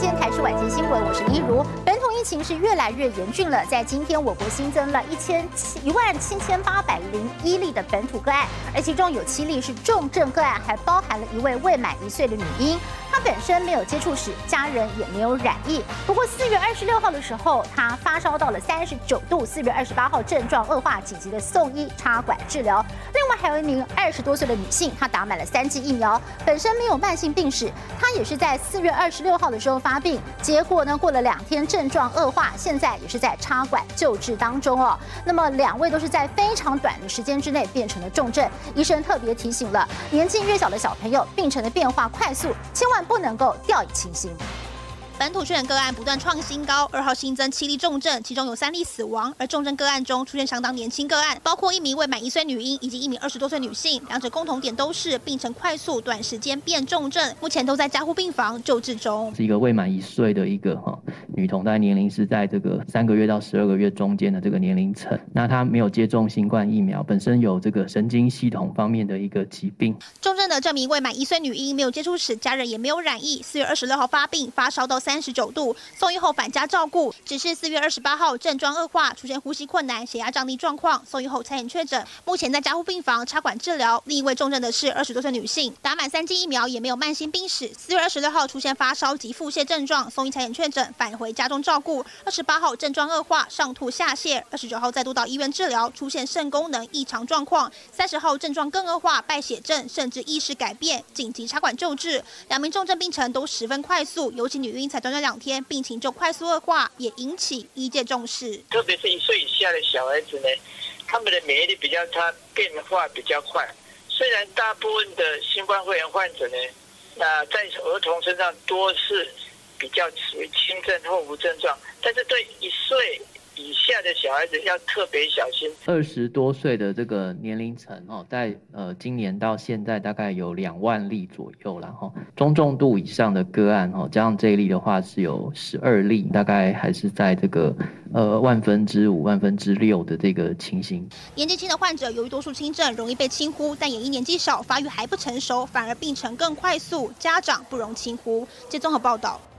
间台视晚间新闻，我是林一如。本土疫情是越来越严峻了，在今天我国新增了17801例的本土个案，而其中有7例是重症个案，还包含了一位未满1岁的女婴。她本身没有接触史，家人也没有染疫。不过4月26号的时候，她发烧到了39度，4月28号症状恶化，紧急的送医插管治疗。另外还有一名20多岁的女性，她打满了3剂疫苗，本身没有慢性病史，她也是在4月26号的时候发病，结果呢过了2天症状恶化，现在也是在插管救治当中哦。那么2位都是在非常短的时间之内变成了重症，医生特别提醒了，年纪越小的小朋友，病程的变化快速，千万不能够掉以轻心。 本土确诊个案不断创新高，2号新增7例重症，其中有3例死亡。而重症个案中出现相当年轻个案，包括1名未满1岁女婴以及1名20多岁女性，两者共同点都是病程快速，短时间变重症，目前都在加护病房救治中。 是一个未满1岁的一个女童，大概年龄是在这个3个月到12个月中间的这个年龄层。那她没有接种新冠疫苗，本身有这个神经系统方面的一个疾病。 重症的这名未满1岁女婴没有接触史，家人也没有染疫。4月26号发病，发烧到39度，送医后返家照顾。只是4月28号症状恶化，出现呼吸困难、血压降低状况，送医后差点确诊，目前在加护病房插管治疗。另一位重症的是20多岁女性，打满3剂疫苗，也没有慢性病史。4月26号出现发烧及腹泻症状，送医差点确诊，返回家中照顾。28号症状恶化，上吐下泻。29号再度到医院治疗，出现肾功能异常状况。30号症状更恶化，败血症，甚至意识改变，紧急插管救治。2名重症病程都十分快速，尤其女婴才短短2天，病情就快速恶化，也引起医界重视。 特别是1岁以下的小孩子呢，他们的免疫力比较差，变化比较快。虽然大部分的新冠肺炎患者呢，在儿童身上多是比较属于轻症或无症状，但是对1岁以下的小孩子要特别小心。 20多岁的这个年龄层在今年到现在大概有2万例左右啦中重度以上的个案加上这一例的话是有12例，大概还是在这个5/1000、6/1000的这个情形。 年纪轻的患者由于多数轻症，容易被轻忽，但也因年纪小、发育还不成熟，反而病程更快速，家长不容轻忽。综合报道。